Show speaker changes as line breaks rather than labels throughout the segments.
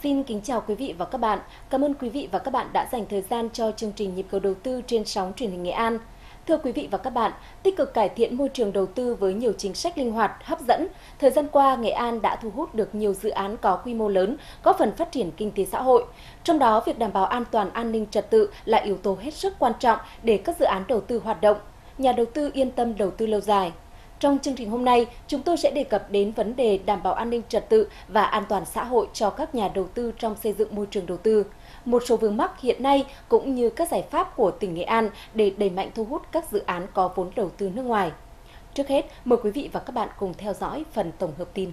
Xin kính chào quý vị và các bạn. Cảm ơn quý vị và các bạn đã dành thời gian cho chương trình Nhịp cầu đầu tư trên sóng truyền hình Nghệ An. Thưa quý vị và các bạn, tích cực cải thiện môi trường đầu tư với nhiều chính sách linh hoạt, hấp dẫn, thời gian qua Nghệ An đã thu hút được nhiều dự án có quy mô lớn, góp phần phát triển kinh tế xã hội. Trong đó, việc đảm bảo an toàn an ninh trật tự là yếu tố hết sức quan trọng để các dự án đầu tư hoạt động, nhà đầu tư yên tâm đầu tư lâu dài. Trong chương trình hôm nay, chúng tôi sẽ đề cập đến vấn đề đảm bảo an ninh trật tự và an toàn xã hội cho các nhà đầu tư trong xây dựng môi trường đầu tư, một số vướng mắc hiện nay cũng như các giải pháp của tỉnh Nghệ An để đẩy mạnh thu hút các dự án có vốn đầu tư nước ngoài. Trước hết, mời quý vị và các bạn cùng theo dõi phần tổng hợp tin.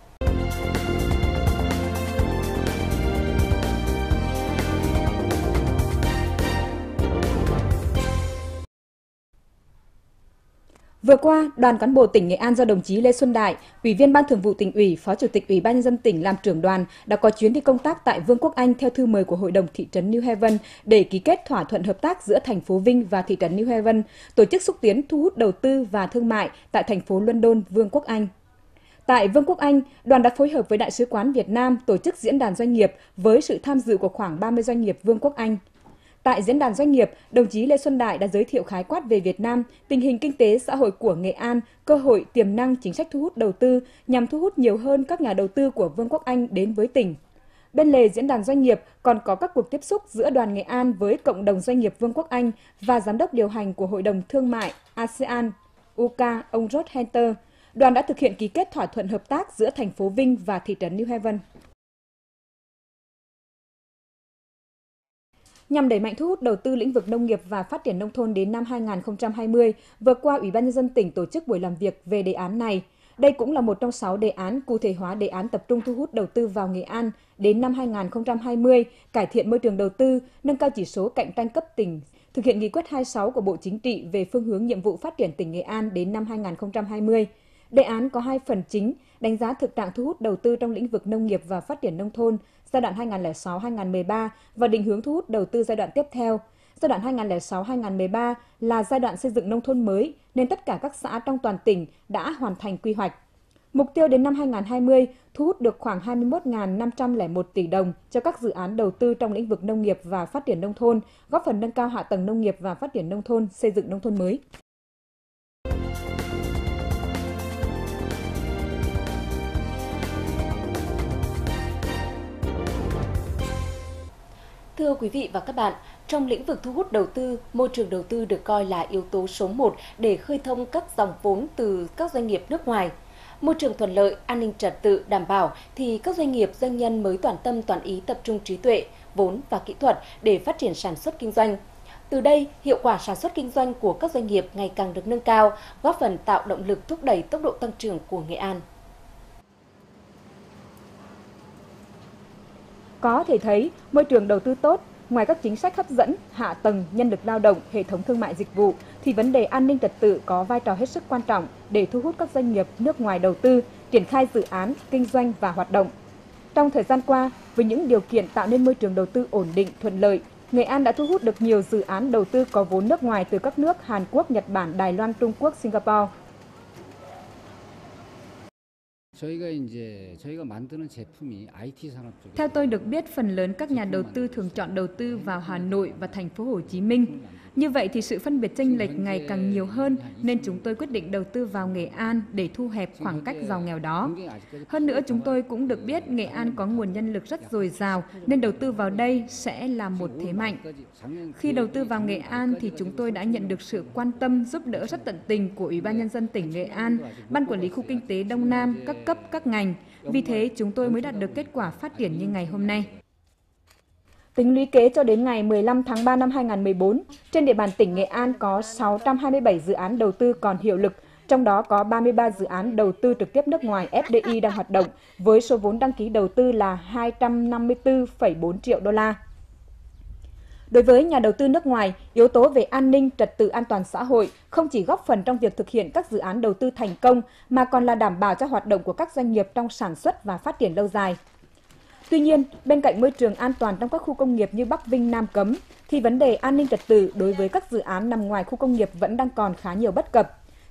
Vừa qua, đoàn cán bộ tỉnh Nghệ An do đồng chí Lê Xuân Đại, Ủy viên Ban Thường vụ Tỉnh ủy, Phó Chủ tịch Ủy ban nhân dân tỉnh làm trưởng đoàn đã có chuyến đi công tác tại Vương quốc Anh theo thư mời của Hội đồng thị trấn New Haven để ký kết thỏa thuận hợp tác giữa thành phố Vinh và thị trấn New Haven, tổ chức xúc tiến thu hút đầu tư và thương mại tại thành phố London, Vương quốc Anh. Tại Vương quốc Anh, đoàn đã phối hợp với Đại sứ quán Việt Nam tổ chức diễn đàn doanh nghiệp với sự tham dự của khoảng 30 doanh nghiệp Vương quốc Anh. Tại diễn đàn doanh nghiệp, đồng chí Lê Xuân Đại đã giới thiệu khái quát về Việt Nam, tình hình kinh tế xã hội của Nghệ An, cơ hội, tiềm năng, chính sách thu hút đầu tư nhằm thu hút nhiều hơn các nhà đầu tư của Vương quốc Anh đến với tỉnh. Bên lề diễn đàn doanh nghiệp còn có các cuộc tiếp xúc giữa đoàn Nghệ An với cộng đồng doanh nghiệp Vương quốc Anh và giám đốc điều hành của Hội đồng Thương mại ASEAN UK ông Rod Hunter. Đoàn đã thực hiện ký kết thỏa thuận hợp tác giữa thành phố Vinh và thị trấn New Haven. Nhằm đẩy mạnh thu hút đầu tư lĩnh vực nông nghiệp và phát triển nông thôn đến năm 2020, vừa qua Ủy ban nhân dân tỉnh tổ chức buổi làm việc về đề án này. Đây cũng là một trong 6 đề án cụ thể hóa đề án tập trung thu hút đầu tư vào Nghệ An đến năm 2020, cải thiện môi trường đầu tư, nâng cao chỉ số cạnh tranh cấp tỉnh, thực hiện nghị quyết 26 của Bộ Chính trị về phương hướng nhiệm vụ phát triển tỉnh Nghệ An đến năm 2020. Đề án có 2 phần chính, đánh giá thực trạng thu hút đầu tư trong lĩnh vực nông nghiệp và phát triển nông thôn giai đoạn 2006-2013 và định hướng thu hút đầu tư giai đoạn tiếp theo. Giai đoạn 2006-2013 là giai đoạn xây dựng nông thôn mới nên tất cả các xã trong toàn tỉnh đã hoàn thành quy hoạch. Mục tiêu đến năm 2020 thu hút được khoảng 21.501 tỷ đồng cho các dự án đầu tư trong lĩnh vực nông nghiệp và phát triển nông thôn, góp phần nâng cao hạ tầng nông nghiệp và phát triển nông thôn, xây dựng nông thôn mới.
Thưa quý vị và các bạn, trong lĩnh vực thu hút đầu tư, môi trường đầu tư được coi là yếu tố số 1 để khơi thông các dòng vốn từ các doanh nghiệp nước ngoài. Môi trường thuận lợi, an ninh trật tự đảm bảo thì các doanh nghiệp doanh nhân mới toàn tâm toàn ý tập trung trí tuệ, vốn và kỹ thuật để phát triển sản xuất kinh doanh. Từ đây, hiệu quả sản xuất kinh doanh của các doanh nghiệp ngày càng được nâng cao, góp phần tạo động lực thúc đẩy tốc độ tăng trưởng của Nghệ An.
Có thể thấy, môi trường đầu tư tốt, ngoài các chính sách hấp dẫn, hạ tầng, nhân lực lao động, hệ thống thương mại dịch vụ, thì vấn đề an ninh trật tự có vai trò hết sức quan trọng để thu hút các doanh nghiệp nước ngoài đầu tư, triển khai dự án, kinh doanh và hoạt động. Trong thời gian qua, với những điều kiện tạo nên môi trường đầu tư ổn định, thuận lợi, Nghệ An đã thu hút được nhiều dự án đầu tư có vốn nước ngoài từ các nước Hàn Quốc, Nhật Bản, Đài Loan, Trung Quốc, Singapore. Theo tôi được biết, phần lớn các nhà đầu tư thường chọn đầu tư vào Hà Nội và thành phố Hồ Chí Minh. Như vậy thì sự phân biệt chênh lệch ngày càng nhiều hơn nên chúng tôi quyết định đầu tư vào Nghệ An để thu hẹp khoảng cách giàu nghèo đó. Hơn nữa chúng tôi cũng được biết Nghệ An có nguồn nhân lực rất dồi dào nên đầu tư vào đây sẽ là một thế mạnh. Khi đầu tư vào Nghệ An thì chúng tôi đã nhận được sự quan tâm giúp đỡ rất tận tình của Ủy ban nhân dân tỉnh Nghệ An, Ban quản lý khu kinh tế Đông Nam, các cấp, các ngành. Vì thế chúng tôi mới đạt được kết quả phát triển như ngày hôm nay. Tính lũy kế cho đến ngày 15 tháng 3 năm 2014, trên địa bàn tỉnh Nghệ An có 627 dự án đầu tư còn hiệu lực, trong đó có 33 dự án đầu tư trực tiếp nước ngoài FDI đang hoạt động, với số vốn đăng ký đầu tư là 254,4 triệu đô la. Đối với nhà đầu tư nước ngoài, yếu tố về an ninh, trật tự an toàn xã hội không chỉ góp phần trong việc thực hiện các dự án đầu tư thành công, mà còn là đảm bảo cho hoạt động của các doanh nghiệp trong sản xuất và phát triển lâu dài. Tuy nhiên, bên cạnh môi trường an toàn trong các khu công nghiệp như Bắc Vinh, Nam Cấm, thì vấn đề an ninh trật tự đối với các dự án nằm ngoài khu công nghiệp vẫn đang còn khá nhiều bất cập.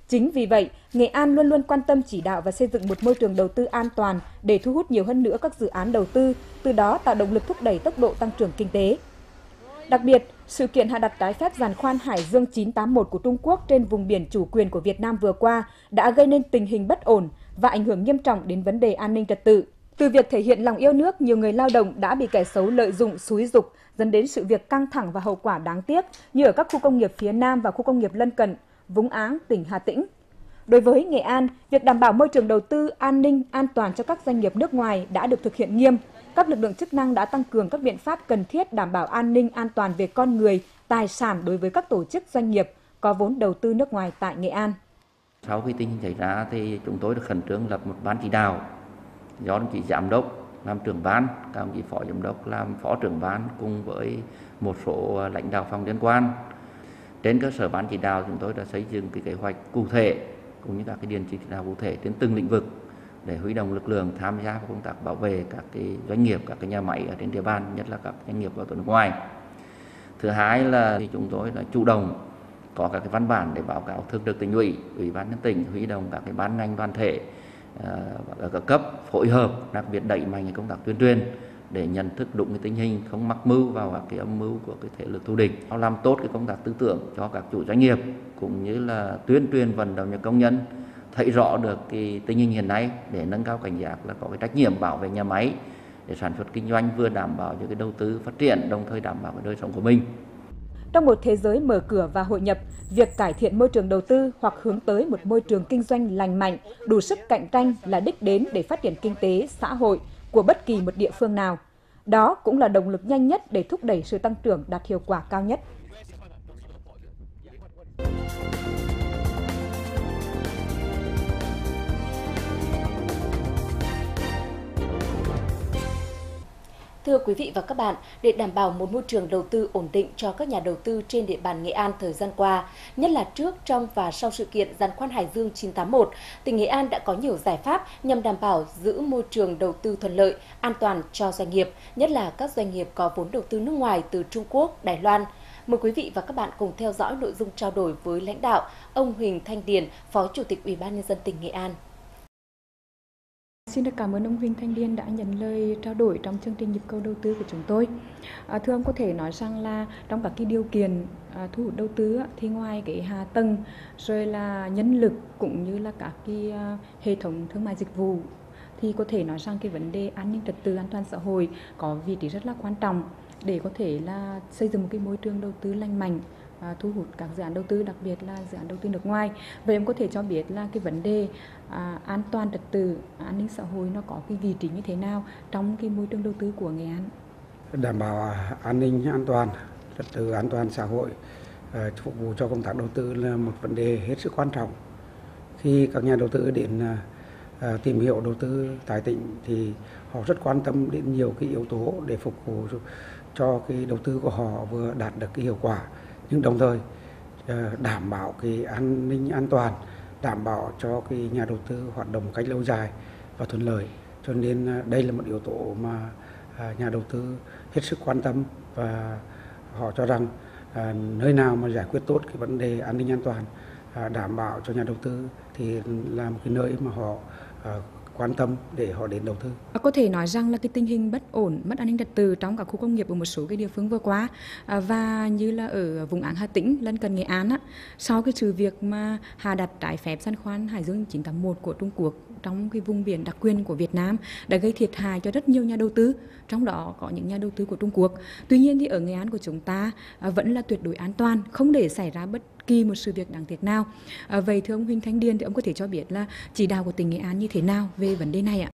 Chính vì vậy, Nghệ An luôn luôn quan tâm chỉ đạo và xây dựng một môi trường đầu tư an toàn để thu hút nhiều hơn nữa các dự án đầu tư, từ đó tạo động lực thúc đẩy tốc độ tăng trưởng kinh tế. Đặc biệt, sự kiện hạ đặt trái phép giàn khoan Hải Dương 981 của Trung Quốc trên vùng biển chủ quyền của Việt Nam vừa qua đã gây nên tình hình bất ổn và ảnh hưởng nghiêm trọng đến vấn đề an ninh trật tự. Từ việc thể hiện lòng yêu nước, nhiều người lao động đã bị kẻ xấu lợi dụng, xúi giục, dẫn đến sự việc căng thẳng và hậu quả đáng tiếc như ở các khu công nghiệp phía Nam và khu công nghiệp lân cận, Vũng Áng, tỉnh Hà Tĩnh. Đối với Nghệ An, việc đảm bảo môi trường đầu tư an ninh, an toàn cho các doanh nghiệp nước ngoài đã được thực hiện nghiêm. Các lực lượng chức năng đã tăng cường các biện pháp cần thiết đảm bảo an ninh, an toàn về con người, tài sản đối với các tổ chức doanh nghiệp có vốn đầu tư nước ngoài tại Nghệ An.
Sau khi tình hình xảy ra thì chúng tôi đã khẩn trương lập một ban chỉ đạo do đồng chí giám đốc làm trưởng ban, các đồng chí phó giám đốc làm phó trưởng ban cùng với một số lãnh đạo phòng liên quan. Trên cơ sở ban chỉ đạo, chúng tôi đã xây dựng cái kế hoạch cụ thể cũng như các cái điện chỉ đạo cụ thể trên từng lĩnh vực để huy động lực lượng tham gia vào công tác bảo vệ các cái doanh nghiệp, các cái nhà máy ở trên địa bàn, nhất là các doanh nghiệp vào từ nước ngoài. Thứ hai là chúng tôi đã chủ động có các cái văn bản để báo cáo thường trực tỉnh ủy, ủy ban nhân tỉnh, huy động các cái ban ngành đoàn thể ở các cấp phối hợp, đặc biệt đẩy mạnh công tác tuyên truyền để nhận thức đúng cái tình hình, không mắc mưu vào các cái âm mưu của cái thế lực thù địch. Nó làm tốt cái công tác tư tưởng cho các chủ doanh nghiệp cũng như là tuyên truyền vận động những công nhân thấy rõ được cái tình hình hiện nay để nâng cao cảnh giác, là có cái trách nhiệm bảo vệ nhà máy để sản xuất kinh doanh, vừa đảm bảo cho cái đầu tư phát triển, đồng thời đảm bảo cái đời sống của mình.
Trong một thế giới mở cửa và hội nhập, việc cải thiện môi trường đầu tư hoặc hướng tới một môi trường kinh doanh lành mạnh, đủ sức cạnh tranh là đích đến để phát triển kinh tế, xã hội của bất kỳ một địa phương nào. Đó cũng là động lực nhanh nhất để thúc đẩy sự tăng trưởng đạt hiệu quả cao nhất.
Thưa quý vị và các bạn, để đảm bảo một môi trường đầu tư ổn định cho các nhà đầu tư trên địa bàn Nghệ An thời gian qua, nhất là trước, trong và sau sự kiện giàn khoan Hải Dương 981, tỉnh Nghệ An đã có nhiều giải pháp nhằm đảm bảo giữ môi trường đầu tư thuận lợi, an toàn cho doanh nghiệp, nhất là các doanh nghiệp có vốn đầu tư nước ngoài từ Trung Quốc, Đài Loan. Mời quý vị và các bạn cùng theo dõi nội dung trao đổi với lãnh đạo ông Huỳnh Thanh Điền, Phó Chủ tịch Ủy ban nhân dân tỉnh Nghệ An.
Xin được cảm ơn ông Huỳnh Thanh Điền đã nhận lời trao đổi trong chương trình nhịp cầu đầu tư của chúng tôi. Thưa ông, có thể nói rằng là trong các cái điều kiện thu hút đầu tư thì ngoài cái hạ tầng rồi là nhân lực cũng như là các cái hệ thống thương mại dịch vụ thì có thể nói rằng cái vấn đề an ninh trật tự, an toàn xã hội có vị trí rất là quan trọng để có thể là xây dựng một cái môi trường đầu tư lành mạnh, thu hút các dự án đầu tư, đặc biệt là dự án đầu tư nước ngoài. Vậy em có thể cho biết là cái vấn đề an toàn trật tự, an ninh xã hội nó có cái vị trí như thế nào trong cái môi trường đầu tư của Nghệ An?
Đảm bảo an ninh an toàn, trật tự an toàn xã hội phục vụ cho công tác đầu tư là một vấn đề hết sức quan trọng. Khi các nhà đầu tư đến tìm hiểu đầu tư tại tỉnh thì họ rất quan tâm đến nhiều cái yếu tố để phục vụ cho cái đầu tư của họ vừa đạt được cái hiệu quả, nhưng đồng thời đảm bảo cái an ninh an toàn, đảm bảo cho cái nhà đầu tư hoạt động một cách lâu dài và thuận lợi. Cho nên đây là một yếu tố mà nhà đầu tư hết sức quan tâm, và họ cho rằng nơi nào mà giải quyết tốt cái vấn đề an ninh an toàn, đảm bảo cho nhà đầu tư thì là một cái nơi mà họ quan tâm để họ đến đầu tư.
Có thể nói rằng là cái tình hình bất ổn, mất an ninh trật tự trong các khu công nghiệp ở một số cái địa phương vừa qua và như là ở vùng Áng Hà Tĩnh lân cận Nghệ An sau cái sự việc mà hạ đặt trái phép giàn khoan Hải Dương 981 của Trung Quốc trong cái vùng biển đặc quyền của Việt Nam đã gây thiệt hại cho rất nhiều nhà đầu tư, trong đó có những nhà đầu tư của Trung Quốc. Tuy nhiên thì ở Nghệ An của chúng ta vẫn là tuyệt đối an toàn, không để xảy ra bất kỳ một sự việc đáng tiếc nào. Vậy thưa ông Huỳnh Thanh Điền, thì ông có thể cho biết là chỉ đạo của tỉnh Nghệ An như thế nào về vấn đề này ạ?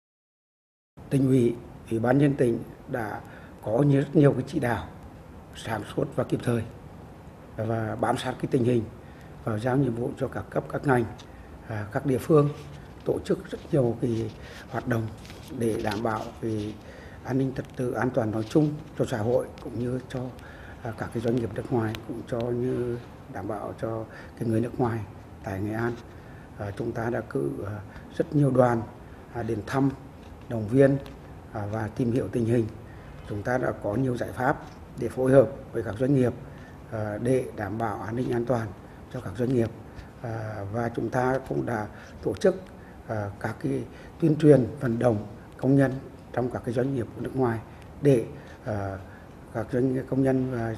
Tỉnh ủy, Ủy ban nhân dân tỉnh đã có rất nhiều cái chỉ đạo sáng suốt và kịp thời và bám sát cái tình hình và giao nhiệm vụ cho các cấp, các ngành, các địa phương tổ chức rất nhiều cái hoạt động để đảm bảo về an ninh trật tự, an toàn nói chung cho xã hội cũng như cho các cái doanh nghiệp nước ngoài, cũng cho như đảm bảo cho cái người nước ngoài tại Nghệ An. Chúng ta đã cử rất nhiều đoàn đến thăm, động viên và tìm hiểu tình hình. Chúng ta đã có nhiều giải pháp để phối hợp với các doanh nghiệp để đảm bảo an ninh an toàn cho các doanh nghiệp, và chúng ta cũng đã tổ chức các cái tuyên truyền vận động công nhân trong các cái doanh nghiệp của nước ngoài để các doanh nghiệp công nhân và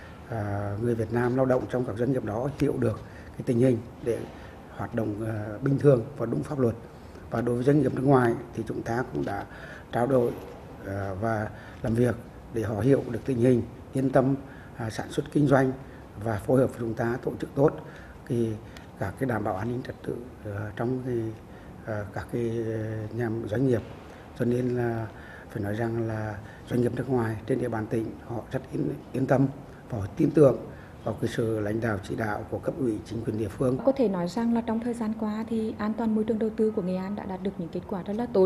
người Việt Nam lao động trong các doanh nghiệp đó hiểu được cái tình hình để hoạt động bình thường và đúng pháp luật. Và đối với doanh nghiệp nước ngoài thì chúng ta cũng đã trao đổi và làm việc để họ hiểu được tình hình, yên tâm sản xuất kinh doanh và phối hợp với chúng ta tổ chức tốt các cái đảm bảo an ninh trật tự trong các cái nhà doanh nghiệp. Cho nên là phải nói rằng là doanh nghiệp nước ngoài trên địa bàn tỉnh họ rất yên tâm và họ tin tưởng vào cái sự lãnh đạo chỉ đạo của cấp ủy chính quyền địa phương.
Có thể nói rằng là trong thời gian qua thì an toàn môi trường đầu tư của Nghệ An đã đạt được những kết quả rất là tốt.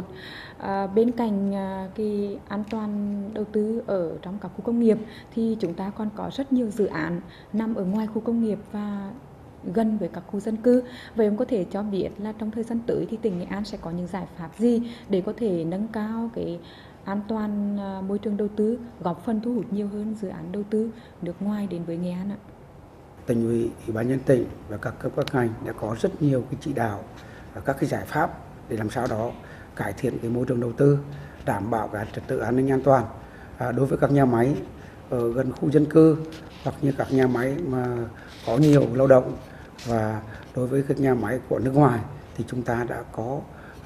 Bên cạnh cái an toàn đầu tư ở trong các khu công nghiệp thì chúng ta còn có rất nhiều dự án nằm ở ngoài khu công nghiệp và gần với các khu dân cư. Vậy ông có thể cho biết là trong thời gian tới thì tỉnh Nghệ An sẽ có những giải pháp gì để có thể nâng cao cái an toàn môi trường đầu tư, góp phần thu hút nhiều hơn dự án đầu tư nước ngoài đến với Nghệ An ạ?
Tỉnh ủy, Ủy ban nhân tỉnh và các cấp các ngành đã có rất nhiều cái chỉ đạo và các cái giải pháp để làm sao đó cải thiện cái môi trường đầu tư, đảm bảo cái trật tự an ninh an toàn đối với các nhà máy ở gần khu dân cư hoặc như các nhà máy mà có nhiều lao động. Và đối với các nhà máy của nước ngoài thì chúng ta đã có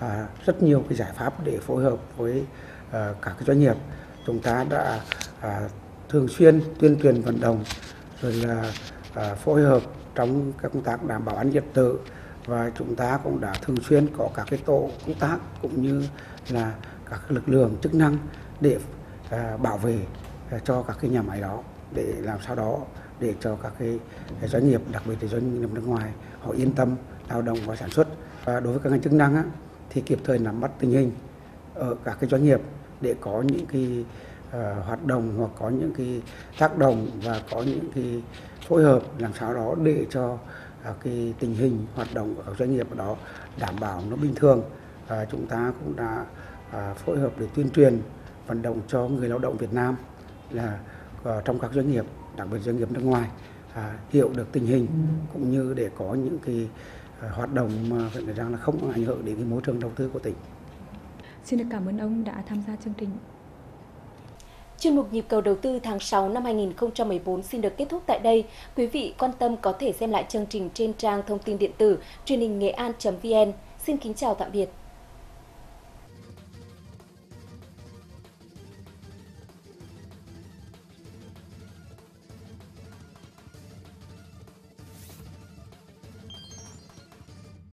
rất nhiều cái giải pháp để phối hợp với các cái doanh nghiệp. Chúng ta đã thường xuyên tuyên truyền vận động rồi là phối hợp trong các công tác đảm bảo an ninh trật tự, và chúng ta cũng đã thường xuyên có các cái tổ công tác cũng như là các lực lượng chức năng để bảo vệ cho các cái nhà máy đó, để làm sao đó để cho các cái doanh nghiệp, đặc biệt là doanh nghiệp nước ngoài họ yên tâm lao động và sản xuất. Và đối với các ngành chức năng thì kịp thời nắm bắt tình hình ở các cái doanh nghiệp để có những cái hoạt động hoặc có những cái tác động và có những cái phối hợp làm sao đó để cho cái tình hình hoạt động của các doanh nghiệp đó đảm bảo nó bình thường. Chúng ta cũng đã phối hợp để tuyên truyền vận động cho người lao động Việt Nam là trong các doanh nghiệp, đặc biệt doanh nghiệp nước ngoài hiểu được tình hình cũng như để có những cái hoạt động mà phải nói rằng là không ảnh hưởng đến cái môi trường đầu tư của tỉnh.
Xin được cảm ơn ông đã tham gia chương trình.
Chuyên mục Nhịp cầu đầu tư tháng 6 năm 2014 xin được kết thúc tại đây. Quý vị quan tâm có thể xem lại chương trình trên trang thông tin điện tử truyền hình nghệ an.vn. Xin kính chào tạm biệt.